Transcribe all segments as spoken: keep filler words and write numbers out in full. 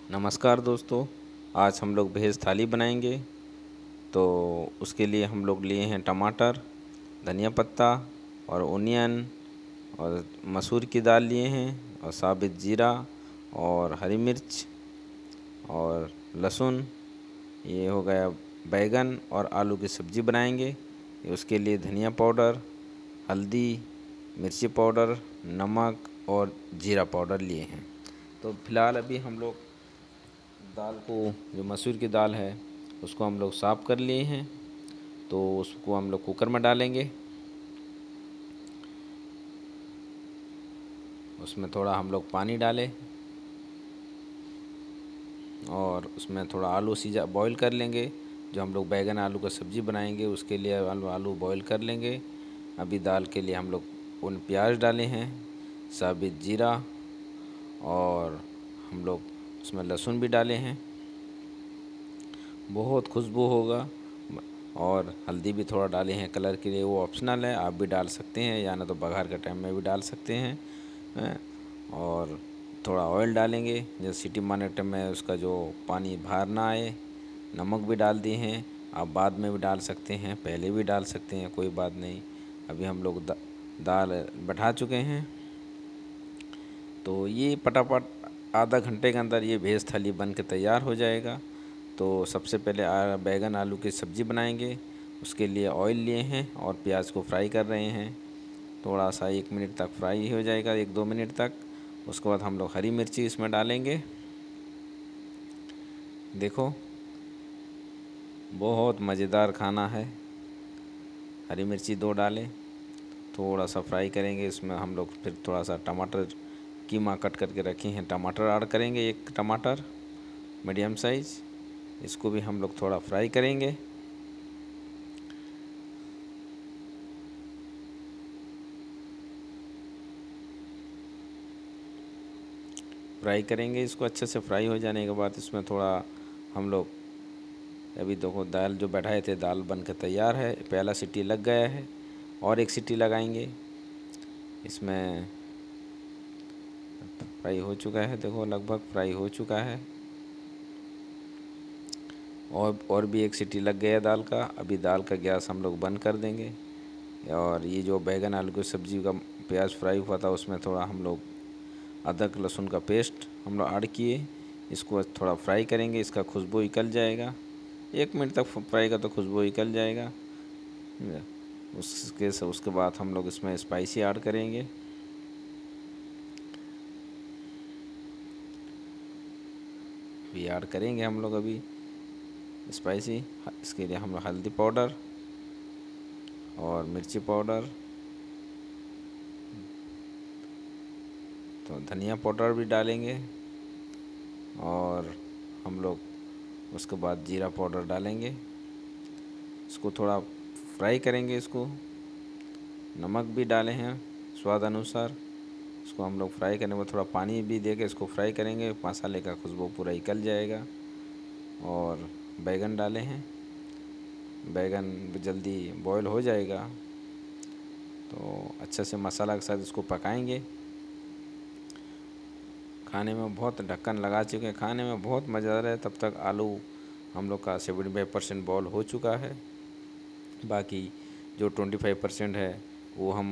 नमस्कार दोस्तों। आज हम लोग भेज थाली बनाएंगे। तो उसके लिए हम लोग लिए हैं टमाटर, धनिया पत्ता और ओनियन और मसूर की दाल लिए हैं और साबित जीरा और हरी मिर्च और लहसुन। ये हो गया बैगन और आलू की सब्ज़ी बनाएंगे। उसके लिए धनिया पाउडर, हल्दी, मिर्ची पाउडर, नमक और जीरा पाउडर लिए हैं। तो फिलहाल अभी हम लोग दाल को, जो मसूर की दाल है, उसको हम लोग साफ़ कर लिए हैं। तो उसको हम लोग कुकर में डालेंगे। उसमें थोड़ा हम लोग पानी डालें और उसमें थोड़ा आलू सीजा बॉईल कर लेंगे। जो हम लोग बैगन आलू का सब्ज़ी बनाएंगे उसके लिए आलू आलू बॉईल कर लेंगे। अभी दाल के लिए हम लोग उन प्याज डाले हैं, साबित जीरा, और हम लोग उसमें लहसुन भी डाले हैं। बहुत खुशबू होगा। और हल्दी भी थोड़ा डाले हैं कलर के लिए, वो ऑप्शनल है, आप भी डाल सकते हैं या ना तो बघार के टाइम में भी डाल सकते हैं। हैं? और थोड़ा ऑयल डालेंगे, जैसे सीटी मारने के टाइम में उसका जो पानी बाहर ना आए। नमक भी डाल दिए हैं, आप बाद में भी डाल सकते हैं, पहले भी डाल सकते हैं, कोई बात नहीं। अभी हम लोग दा, दाल बैठा चुके हैं। तो ये फटाफट आधा घंटे के अंदर ये भेज थाली बन के तैयार हो जाएगा। तो सबसे पहले आ, बैगन आलू की सब्ज़ी बनाएंगे। उसके लिए ऑयल लिए हैं और प्याज को फ्राई कर रहे हैं। थोड़ा सा एक मिनट तक फ्राई हो जाएगा, एक दो मिनट तक। उसके बाद हम लोग हरी मिर्ची इसमें डालेंगे। देखो, बहुत मज़ेदार खाना है। हरी मिर्ची दो डालें, थोड़ा सा फ्राई करेंगे। इसमें हम लोग फिर थोड़ा सा टमाटर कीमा कट करके रखे हैं, टमाटर ऐड करेंगे, एक टमाटर मीडियम साइज़। इसको भी हम लोग थोड़ा फ्राई करेंगे। फ्राई करेंगे इसको अच्छे से। फ्राई हो जाने के बाद इसमें थोड़ा हम लोग, अभी देखो दाल जो बैठाए थे, दाल बन के तैयार है। पहला सीटी लग गया है और एक सीटी लगाएंगे। इसमें फ्राई हो चुका है, देखो लगभग फ्राई हो चुका है। और और भी एक सीटी लग गया दाल का। अभी दाल का गैस हम लोग बंद कर देंगे। और ये जो बैगन आलू की सब्ज़ी का प्याज फ्राई हुआ था, उसमें थोड़ा हम लोग अदरक लहसुन का पेस्ट हम लोग ऐड किए। इसको थोड़ा फ्राई करेंगे, इसका खुशबू निकल जाएगा। एक मिनट तक फ्राई का तो खुशबू निकल जाएगा। उसके उसके बाद हम लोग इसमें स्पाइसी ऐड करेंगे। भी ऐड करेंगे हम लोग अभी स्पाइसी। इसके लिए हम लोग हल्दी पाउडर और मिर्ची पाउडर, तो धनिया पाउडर भी डालेंगे। और हम लोग उसके बाद जीरा पाउडर डालेंगे। इसको थोड़ा फ्राई करेंगे। इसको नमक भी डाले हैं स्वाद अनुसार। इसको हम लोग फ्राई करने में थोड़ा पानी भी दे के इसको फ्राई करेंगे, मसाले का खुशबू पूरा निकल जाएगा। और बैगन डाले हैं, बैगन जल्दी बॉईल हो जाएगा। तो अच्छे से मसाला के साथ इसको पकाएंगे। खाने में बहुत ढक्कन लगा चुके हैं, खाने में बहुत मज़ेदार है। तब तक आलू हम लोग का सेवेंटी फाइव परसेंट बॉयल हो चुका है। बाकी जो ट्वेंटी फाइव परसेंट है वो हम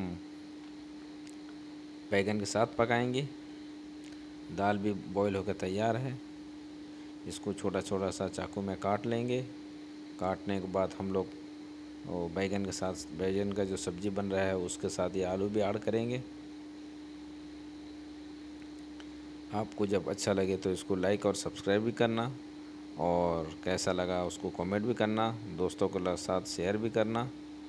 बैगन के साथ पकाएंगे। दाल भी बॉईल होकर तैयार है। इसको छोटा छोटा सा चाकू में काट लेंगे। काटने के बाद हम लोग वो बैगन के साथ, बैगन का जो सब्ज़ी बन रहा है उसके साथ ये आलू भी ऐड करेंगे। आपको जब अच्छा लगे तो इसको लाइक और सब्सक्राइब भी करना, और कैसा लगा उसको कमेंट भी करना, दोस्तों के साथ शेयर भी करना।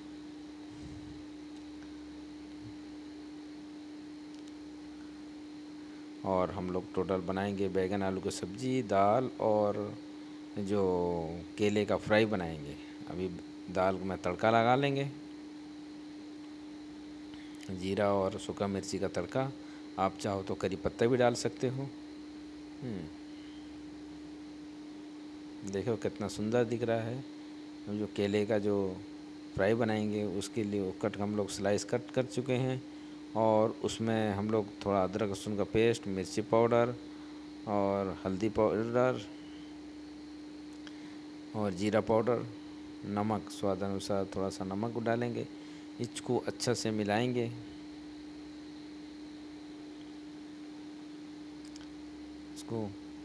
और हम लोग टोटल बनाएंगे बैगन आलू की सब्ज़ी, दाल और जो केले का फ्राई बनाएंगे। अभी दाल को मैं तड़का लगा लेंगे, जीरा और सूखा मिर्ची का तड़का। आप चाहो तो करी पत्ता भी डाल सकते हो। देखो कितना सुंदर दिख रहा है। हम जो केले का जो फ्राई बनाएंगे उसके लिए वो कट हम लोग स्लाइस कट कर चुके हैं। और उसमें हम लोग थोड़ा अदरक लहसुन का पेस्ट, मिर्ची पाउडर और हल्दी पाउडर और जीरा पाउडर, नमक स्वाद अनुसार थोड़ा सा नमक डालेंगे। इसको अच्छा से मिलाएंगे। इसको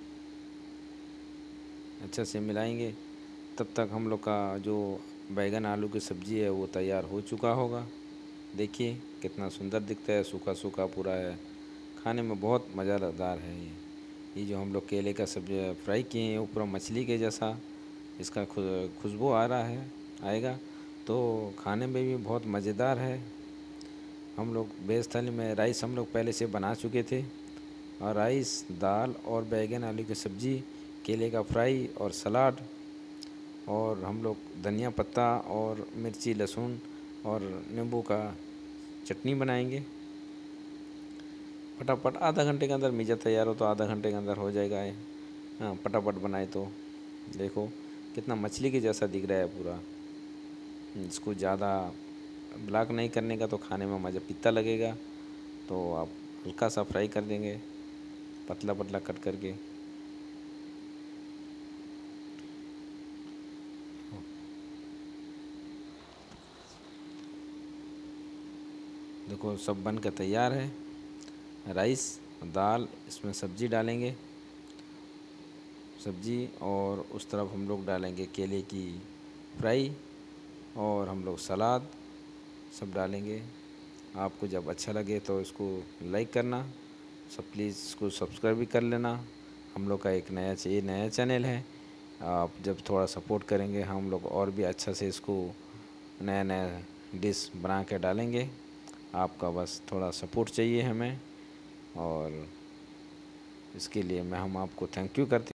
अच्छा से मिलाएंगे। तब तक हम लोग का जो बैगन आलू की सब्ज़ी है वो तैयार हो चुका होगा। देखिए कितना सुंदर दिखता है, सूखा सूखा पूरा है, खाने में बहुत मज़ेदार है। ये ये जो हम लोग केले का सब्जी फ्राई किए हैं ऊपर मछली के जैसा, इसका खुशबू आ रहा है, आएगा तो खाने में भी बहुत मज़ेदार है। हम लोग वेज थाली में राइस हम लोग पहले से बना चुके थे, और राइस, दाल और बैगन आलू की सब्ज़ी, केले का फ्राई और सलाद, और हम लोग धनिया पत्ता और मिर्ची लहसुन और नींबू का चटनी बनाएंगे। फटाफट आधा घंटे के अंदर मीज़ा तैयार हो तो आधा घंटे के अंदर हो जाएगा ये। हाँ, फटाफट बनाए तो देखो कितना मछली के जैसा दिख रहा है पूरा। इसको ज़्यादा ब्लैक नहीं करने का तो खाने में मज़ा पित्ता लगेगा, तो आप हल्का सा फ्राई कर देंगे पतला पतला कट करके। देखो सब बन के तैयार है। राइस, दाल, इसमें सब्ज़ी डालेंगे, सब्ज़ी, और उस तरफ हम लोग डालेंगे केले की फ्राई, और हम लोग सलाद सब डालेंगे। आपको जब अच्छा लगे तो इसको लाइक करना, सब प्लीज़ इसको सब्सक्राइब भी कर लेना। हम लोग का एक नया ये नया चैनल है, आप जब थोड़ा सपोर्ट करेंगे हम लोग और भी अच्छा से इसको नया नया डिश बना के डालेंगे। आपका बस थोड़ा सपोर्ट चाहिए हमें, और इसके लिए मैं हम आपको थैंक यू करते